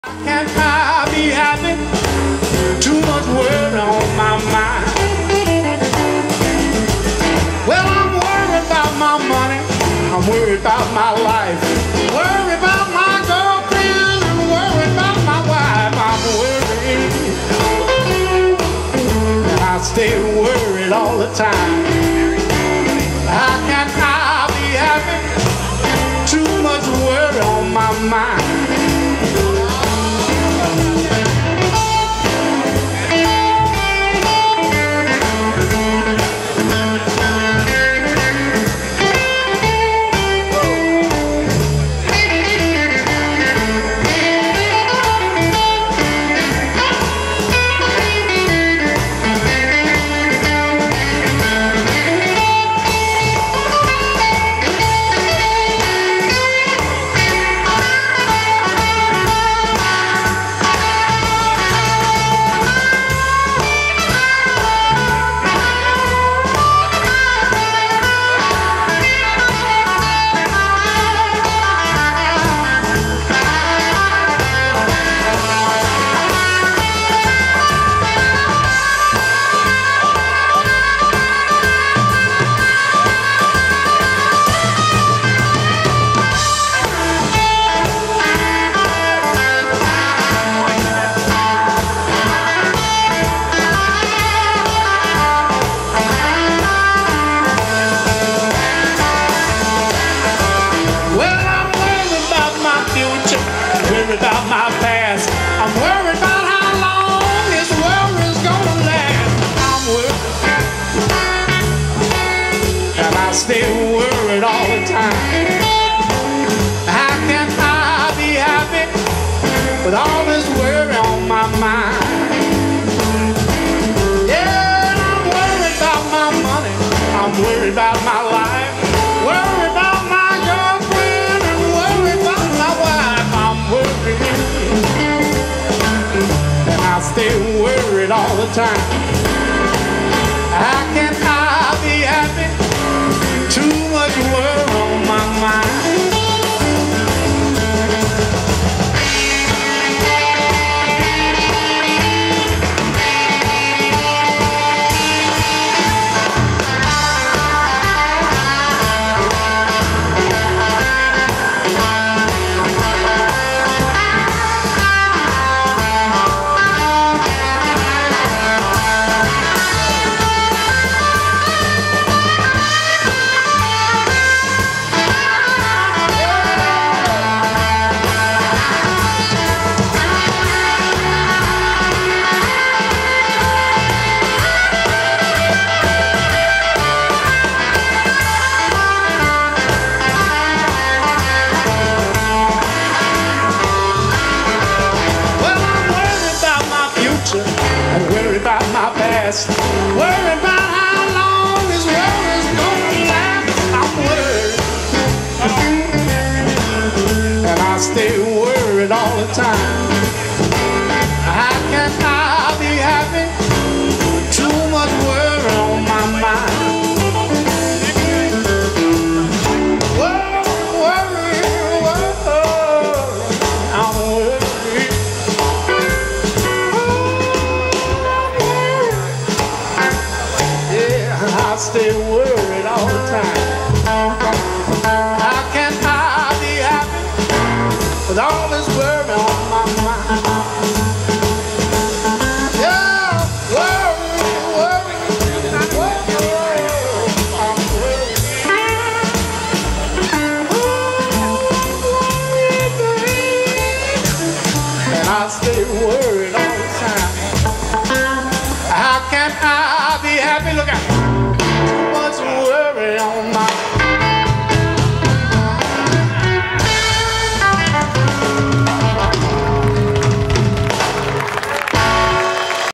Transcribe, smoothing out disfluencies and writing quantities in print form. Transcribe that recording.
Can't I be happy? Too much worry on my mind. Well, I'm worried about my money, I'm worried about my life, worried about my girlfriend, and worried about my wife. I'm worried, and I stay worried all the time. How can I be happy? Too much worry on my mind. About my past, I'm worried about how long this worry's gonna last. I'm worried, and I stay worried all the time. How can I be happy with all this worry on my mind? Yeah, I'm worried about my money, I'm worried about my life, worried about my girlfriend, and worried about my wife. I'm worried, and I stay worried all the time. How can I be happy? Too much worry on my mind. Worry about how long this world is gonna last. I'm worried, and I stay worried all the time. How can I be happy? Too much worry on my mind. Worry, I'm worried. I stay worried all the time. How can I be happy with all this worry on my mind? Yeah, worry, I'm worried. And I stay worried all the time. How can I be happy? Look out. Worry on my